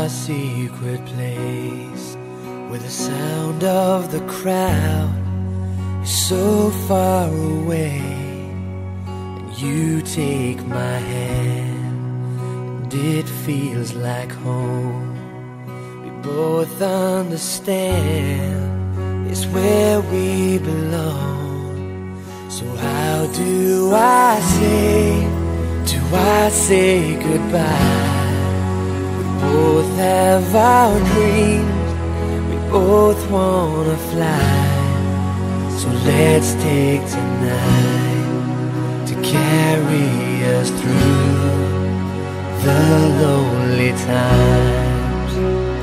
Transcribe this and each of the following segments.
secret place where the sound of the crowd is so far away, and you take my hand and it feels like home. We both understand it's where we belong. So how do I say goodbye? Both have our dreams, we both wanna fly. So let's take tonight to carry us through the lonely times.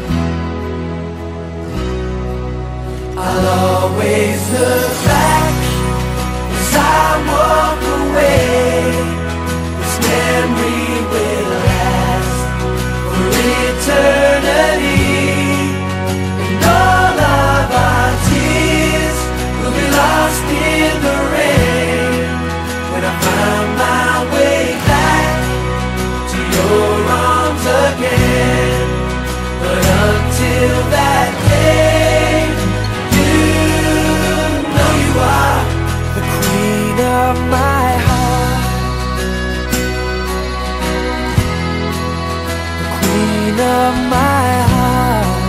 I'll always look back as I walk away. This memory will last for eternity, and all of our tears will be lost in the rain when I find my way back to your arms again. But until that day, you know you are the queen of my heart, of my heart.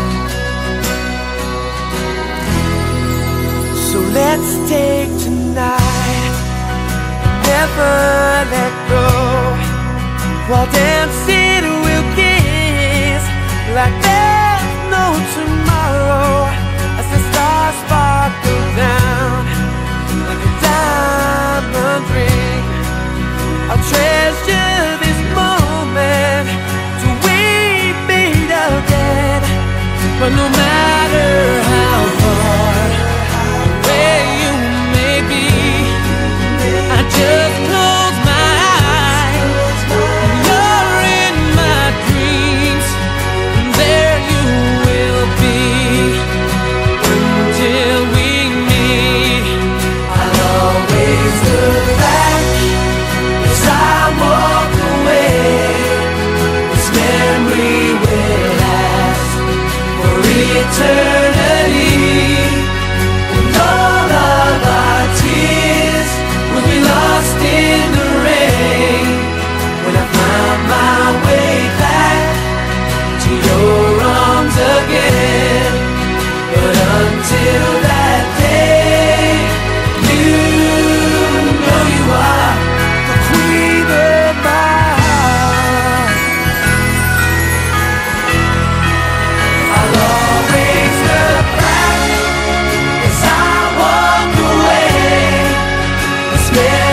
So let's take tonight, never let go, while dancing we'll kiss like there's no tomorrow, as the stars sparkle down like a diamond ring. I'll treasure this moment again. But no matter how far away you may be, I just close my eyes and you're in my dreams, and there you will be until we meet. I'll always look back as I walk away. This memory will eternity, and all of our tears will be lost in the rain when I find my way back to your arms again. But until that day, you know you are the queen of my heart. I'll always look back as I walk away. This